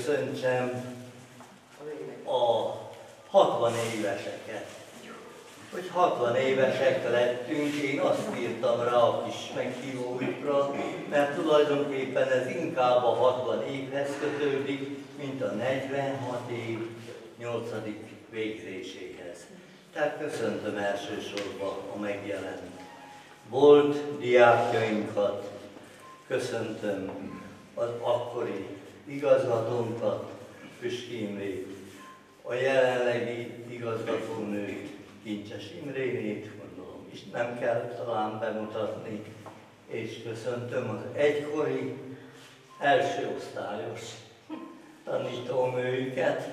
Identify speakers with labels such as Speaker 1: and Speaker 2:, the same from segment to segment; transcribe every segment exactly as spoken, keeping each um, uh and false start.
Speaker 1: köszöntsem a hatvan éveseket. Hogy hatvan évesek lettünk, én azt írtam rá a kis meghívóikra, mert tulajdonképpen ez inkább a hatvan évhez kötődik, mint a negyvenhat év nyolcadik végzéséhez. Tehát köszöntöm elsősorban a megjelent volt diákjainkat, köszöntöm az akkori igazgatónkat, Püski Imrét, a jelenlegi igazgatónőt, Kincses Imrénét, gondolom is nem kell talán bemutatni, és köszöntöm az egykori első osztályos tanítónőjüket.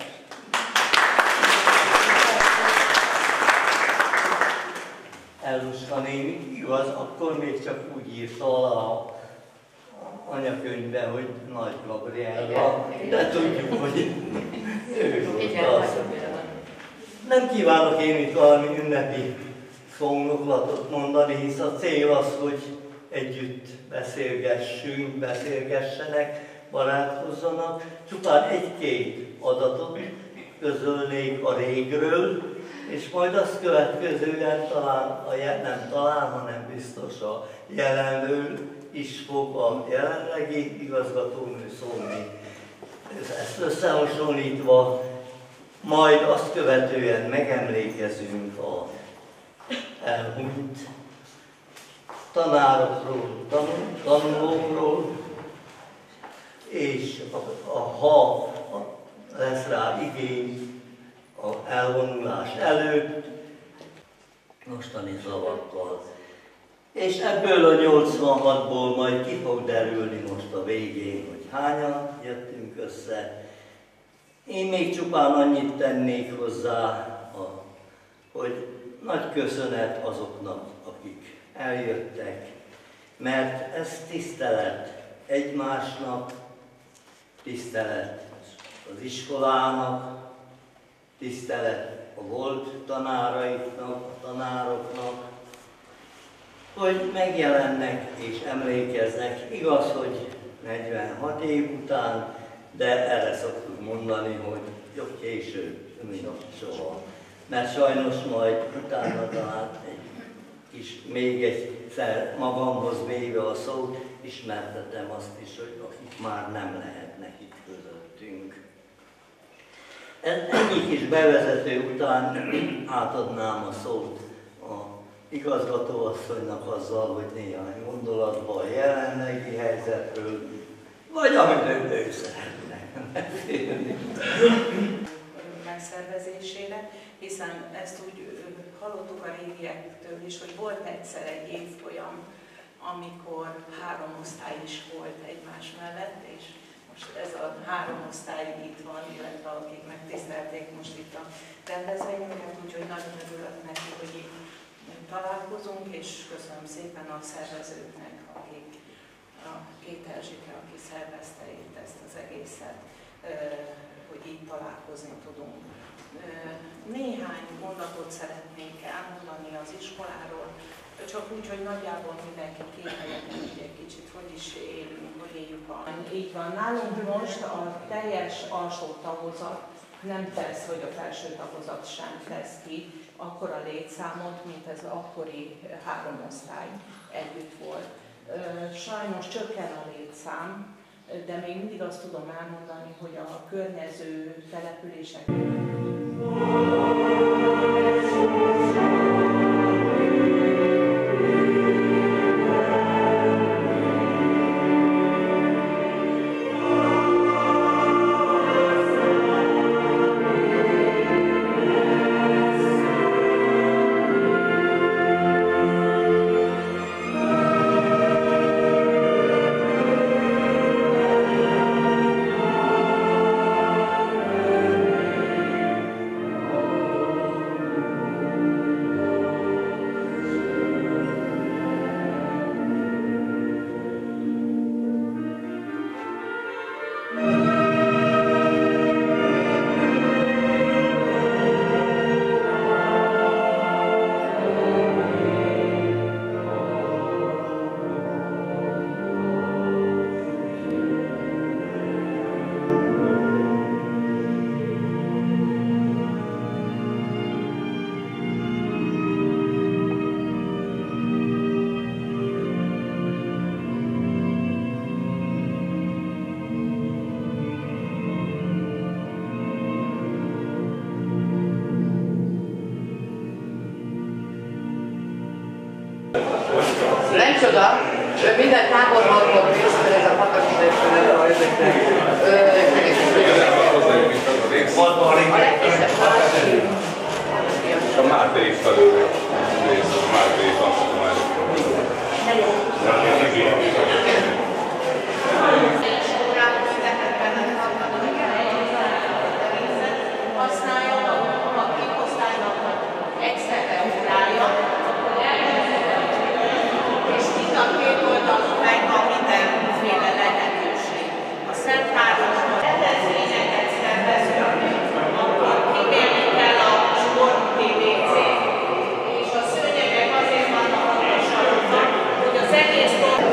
Speaker 1: Elluska néni, igaz, akkor még csak úgy írta a anyakönyvben, hogy Nagy Gabriella, de tudjuk, hogy ő volt az. Nem kívánok én itt valami ünnepi szónoklatot mondani, hisz a cél az, hogy együtt beszélgessünk, beszélgessenek, barátkozzanak. Csupán egy-két adatot közölnék a régről, és majd azt következően talán, a nem talán, hanem biztos a jelenről is fog a jelenlegi igazgatónő szólni. Ezt összehasonlítva, majd azt követően megemlékezünk a elhunyt tanárokról, tanul, tanulókról, és a, a, ha a, lesz rá igény a elvonulás előtt, mostani szavakkal. És ebből a nyolcvanhatból majd ki fog derülni most a végén, hogy hányan jöttünk össze. Én még csupán annyit tennék hozzá, a, hogy nagy köszönet azoknak, akik eljöttek, mert ez tisztelet egymásnak, tisztelet az iskolának, tisztelet a volt tanáraiknak, a tanároknak, hogy megjelennek és emlékeznek. Igaz, hogy negyvenhat év után, de erre szoktuk mondani, hogy jobb később, mint soha. Mert sajnos majd utána talán egy kis, még egyszer magamhoz véve a szót, ismertetem azt is, hogy akik már nem lehetnek itt közöttünk. Ennyi kis bevezető után átadnám a szót a igazgatóasszonynak azzal, hogy néhány gondolatban a jelenlegi helyzetről, vagy amit ő, ő szeretne beszélni.
Speaker 2: Megszervezésére, hiszen ezt úgy hallottuk a régiektől is, hogy volt egyszer egy évfolyam, amikor három osztály is volt egymás mellett, és most ez a három osztály itt van, illetve akik megtisztelték most itt a rendezvényünket, úgyhogy nagyon örülök neki, hogy így találkozunk, és köszönöm szépen a szervezőknek, akik a két Erzsike, aki szervezte itt ezt az egészet, hogy így találkozni tudunk. Néhány mondatot szeretnék elmondani az iskoláról, csak úgy, hogy nagyjából mindenki képeljen, hogy egy kicsit hogy is élünk, hogy éljük a... Így van, nálunk most a teljes alsó tagozat nem tesz, hogy a felső tagozat sem tesz ki akkora létszámot, mint ez akkori három osztály együtt volt. Sajnos csökken a létszám, de még mindig azt tudom elmondani, hogy a környező települések
Speaker 3: A Máté is felül. A Máté is azt
Speaker 2: használja a képosztálynak egyszerre órája, és mind a két oldalon megvan mindenféle lehetőség. A Szent Háromban rendezvényeket szervezünk, akkor kibérni kell a sport té vé cét, és a szőnyegek azért vannak magasabbak, hogy az egész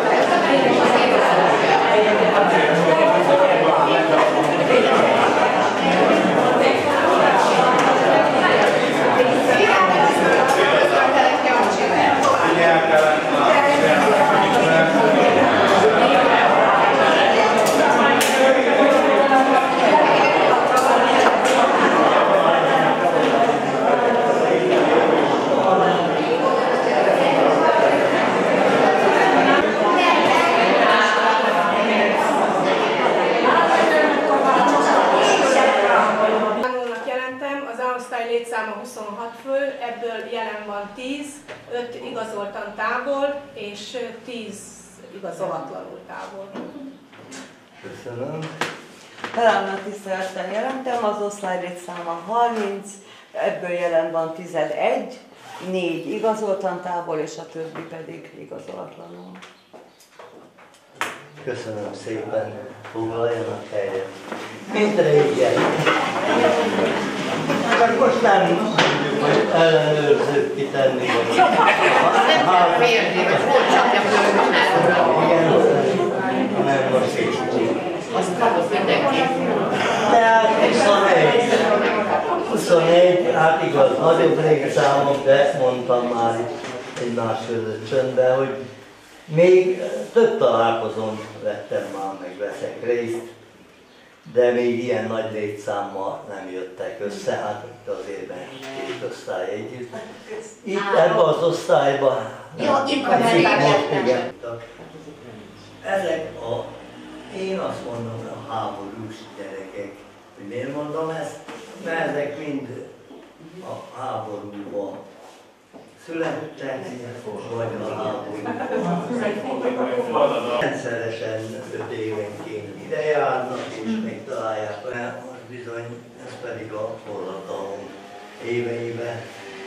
Speaker 4: létszáma huszonhat fő, ebből jelen van tíz, öt igazoltan távol, és tíz igazolatlanul távol.
Speaker 1: Köszönöm.
Speaker 5: Talán tisztelettel jelentem, az osztály létszáma harminc, ebből jelen van tizenegy, négy igazoltan távol, és a többi pedig igazolatlanul.
Speaker 1: Köszönöm szépen, foglaljanak helyet. Mint régen. Csak most nem mondjuk, hogy ellenőrzőt kitenni.
Speaker 6: Nem kell mérni, vagy hol csapja föl,
Speaker 1: igen, nem most is.
Speaker 6: azt kapott mindenki.
Speaker 1: De hát huszonegy. huszonegy, hát igaz, nagyobb létszámok, de mondtam már egymás között csöndben, hogy még több találkozón vettem már, meg veszek részt, de még ilyen nagy létszámmal nem jöttek össze, hát itt azért két osztály együtt. Itt ebben az osztályban,
Speaker 6: Jó, itt van
Speaker 1: igen. Ezek a, én azt mondom, a háborús gyerekek, hogy miért mondom ezt? Mert ezek mind a háborúban születtek, vagy a háborúban. Rendszeresen öt évenként ide járnak, és megtalálják, mert az bizony, ez pedig a forradalom éveiben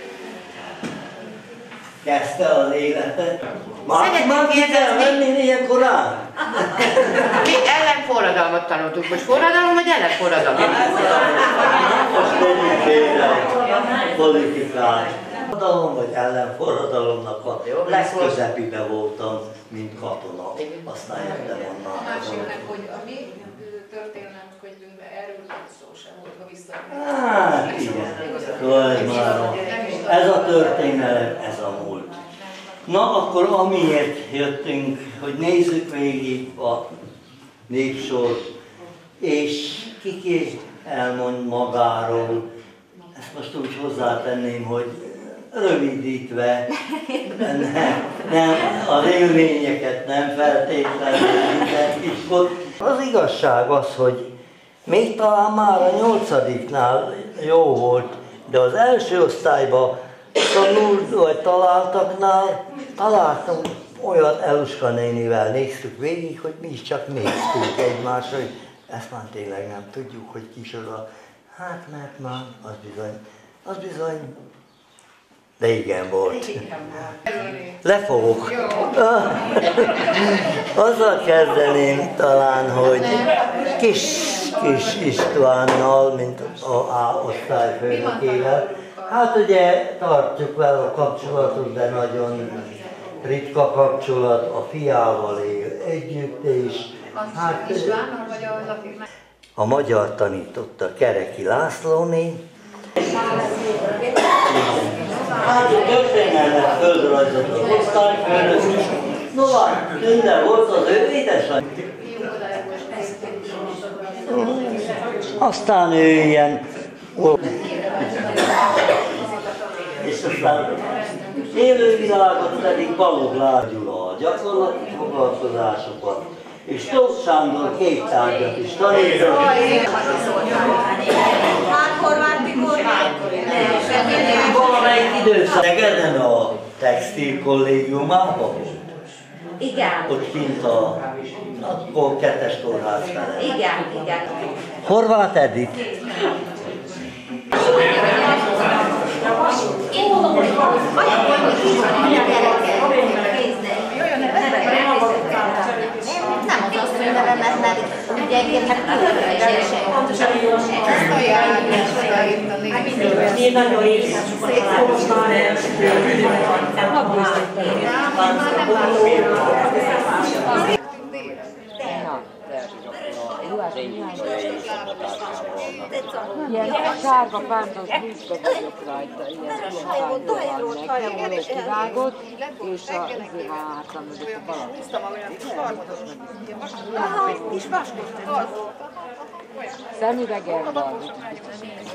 Speaker 1: kezdte az életet. Már, már ki kell menni ilyen korán?
Speaker 6: Mi ellenforradalmat tanultuk. Most forradalom, vagy ellenforradalom?
Speaker 1: Most tegyük félre a politikát. Forradalom vagy ellenforradalomnak a legközepibe voltam, mint katona. Aztán jöttem onnan.
Speaker 7: A másiknak, hogy a mi történelem könyvünkben erről szó sem volt, ha vissza.
Speaker 1: Hát igen, szóval ez már a, ez a történelem, ez a múlt. Na akkor amiért jöttünk, hogy nézzük végig a népsort, és kiki elmond magáról. Ezt most úgy hozzátenném, hogy rövidítve, nem, nem, az élményeket nem feltétlenül minden titkot. Az igazság az, hogy még talán már a nyolcadiknál jó volt, de az első osztályban tanult, vagy találtaknál találtam olyat, Eluska nénivel néztük végig, hogy mi is csak néztünk egymásra, hogy ezt már tényleg nem tudjuk, hogy kicsoda. Hát mert már az bizony, az bizony, de igen volt. Lefogok. Azzal kezdeném talán, hogy kis, kis Istvánnal, mint a A osztály főnökével. Hát ugye tartjuk vele a kapcsolatot, de nagyon ritka kapcsolat, a fiával él együtt, és hát a magyar tanította Kereki Lászlóné. Hát a történelmet földrajzott az osztályfőnök, Novák Tünde volt az ő édesanyja. Aztán ő ilyen és aztán élővilágot pedig Balogh László Gyula a gyakorlati foglalkozásokat, és Tóth Sándor két tárgyat is tanított. Valamelyik időszak Szegeden a textil kollégiumában volt?
Speaker 8: Igen.
Speaker 1: Ott kint a, akkor kettes kórház fele.
Speaker 8: Igen, igen.
Speaker 1: Horváth Edith.
Speaker 8: Én mondom, hogy olyan is van a gyerekkel, jöjjön a nem az azt nevemet, mert ugye egyébként hát pontosan ezt a járás odaírtani.
Speaker 9: Én nagyon érzem sokat találkoztam, nem
Speaker 10: ilyen sárga pántos bűzbe vagyok rajta, ilyen tárgyalban meg, kivágott, és a hátam mögött a valami. Aha, kis vaskos. Szemüvegem van.